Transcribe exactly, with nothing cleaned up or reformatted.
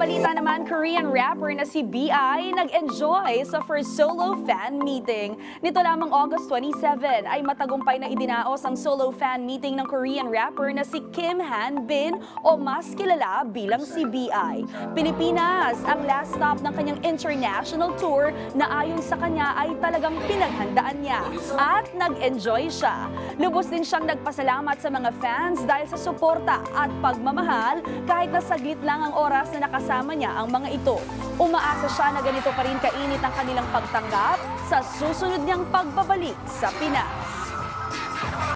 balita naman, Korean rapper na si B I nag-enjoy sa first solo fan meeting. Nito lamang August twenty-seven ay matagumpay na idinaos ang solo fan meeting ng Korean rapper na si Kim Han Bin o mas kilala bilang si B I. Pilipinas ang last stop ng kanyang international tour na ayon sa kanya ay talagang pinaghandaan niya at nag-enjoy siya. Lubos din siyang nagpasalamat sa mga fans dahil sa suporta at pagmamahal kahit na saglit lang ang oras na nakasama niya ang mga ito. Umaasa siya na ganito pa rin kainit ang kanilang pagtanggap sa susunod niyang pagbabalik sa Pinas.